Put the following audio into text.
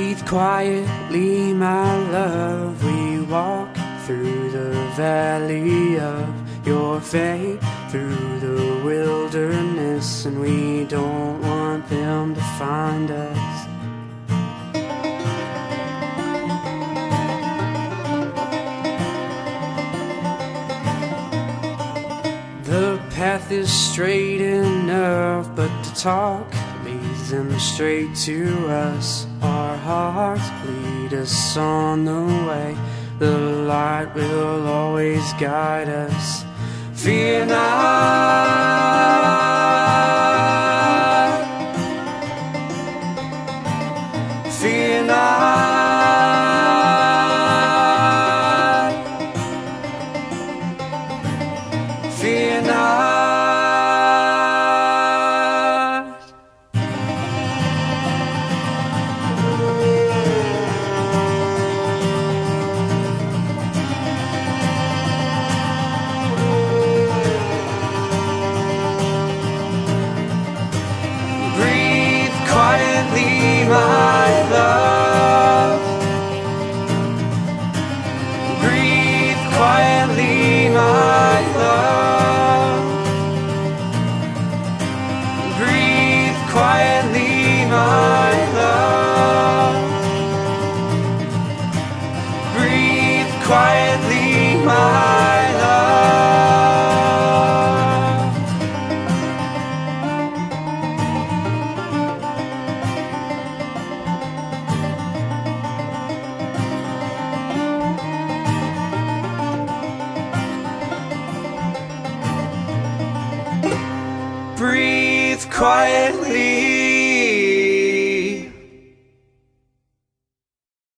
Breathe quietly, my love. We walk through the valley of your faith, through the wilderness, and we don't want them to find us. The path is straight enough, but the talk leads them straight to us. Our hearts lead us on the way. The light will always guide us. Fear not, fear not, fear not. My love, breathe quietly, my love, breathe quietly, my love, breathe quietly, my breathe quietly.